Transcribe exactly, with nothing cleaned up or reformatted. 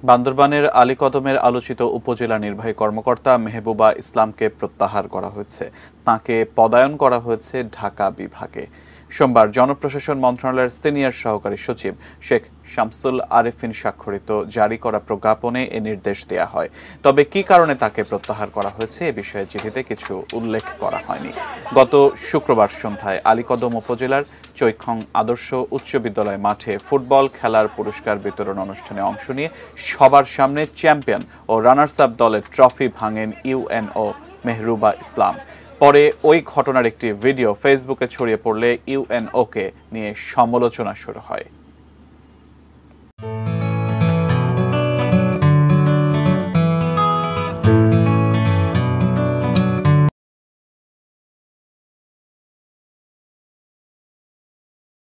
বান্দরবানের আলীকদমের আলোচিত উপজেলা নির্বাহী কর্মকর্তা মেহবুবা ইসলামকে প্রত্যাহার করা হয়েছে। তাকে পদায়ন করা হয়েছে ঢাকা বিভাগে। সোমবার জনপ্রশাসন মন্ত্রণালয়ের সিনিয়র সহকারী সচিব শেখ শামসুল আরেফিন স্বাক্ষরিত জারি করা প্রজ্ঞাপনে এ নির্দেশ দেওয়া হয়। তবে কি কারণে তাকে প্রত্যাহার করা হয়েছে এ বিষয়ে চিঠিতে কিছু উল্লেখ করা হয়নি। গত শুক্রবার সন্ধ্যায় আলীকদম উপজেলার চৈখং আদর্শ উচ্চ বিদ্যালয় মাঠে ফুটবল খেলার পুরস্কার বিতরণ অনুষ্ঠানে অংশ নিয়ে সবার সামনে চ্যাম্পিয়ন ও রানার্স আপ দলের ট্রফি ভাঙেন ইউএনও মেহবুবা ইসলাম। পরে ওই ঘটনার একটি ভিডিও ফেসবুকে ছড়িয়ে পড়লে ইউএনওকে নিয়ে সমালোচনা শুরু হয়।